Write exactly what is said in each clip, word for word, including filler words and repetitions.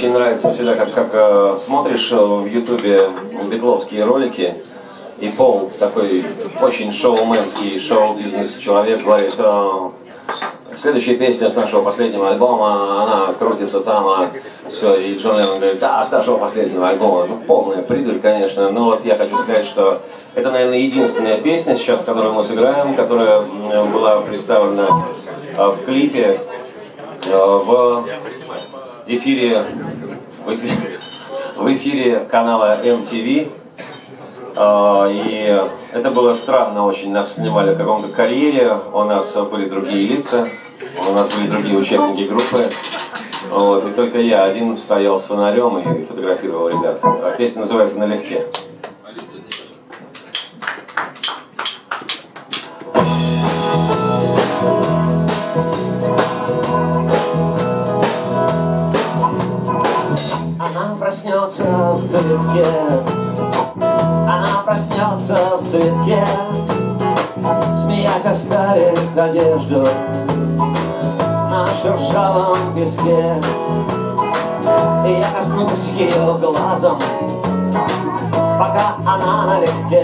Очень нравится всегда, как, как э, смотришь в ютубе битловские ролики, и Пол, такой очень шоуменский, шоу-бизнес человек, говорит, э, следующая песня с нашего последнего альбома, она крутится там, а все, и Джон Леннон говорит, да, с нашего последнего альбома. Ну, полная придурь, конечно, но вот я хочу сказать, что это, наверное, единственная песня сейчас, которую мы сыграем, которая была представлена э, в клипе, э, в эфире, в эфире, в эфире канала эм ти ви. И это было странно очень. Нас снимали в каком-то карьере, у нас были другие лица, у нас были другие участники группы. Вот, и только я один стоял с фонарем и фотографировал ребят. А песня называется «Налегке». Она проснется в цветке, она проснется в цветке, смеясь оставит одежду на шершавом песке. И я коснусь ее глазом, пока она налегке.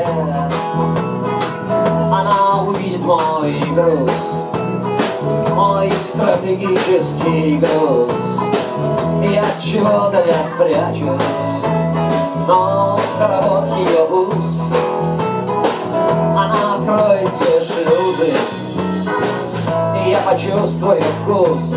Она увидит мой груз, мой стратегический груз. И от чего-то я спрячусь, но в хоровод ее бус. Она откроет все шлюзы, и я почувствую вкус.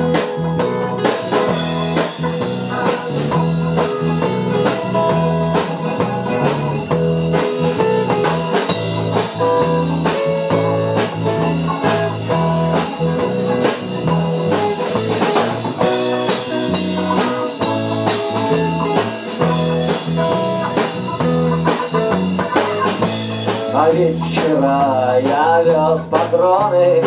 А ведь вчера я вез патроны,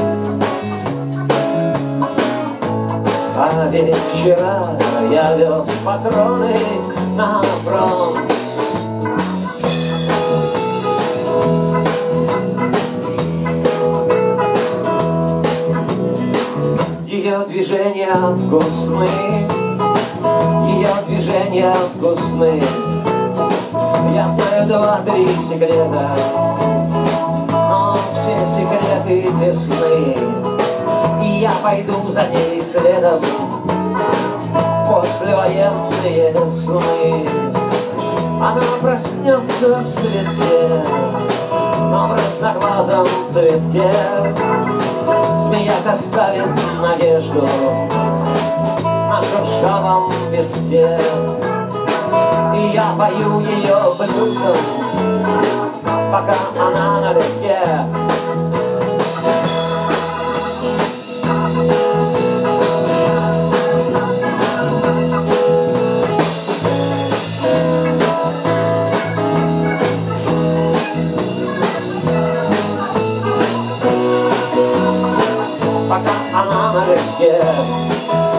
а ведь вчера я вез патроны на фронт. Ее движения вкусны, ее движения вкусны. Я знаю два-три секрета, но все секреты тесны. И я пойду за ней следом в послевоенные сны. Она проснется в цветке, но в разноглазом цветке, смеясь оставит надежду на шершавом песке. И я пою ее блюзом, пока она налегке. Пока она налегке.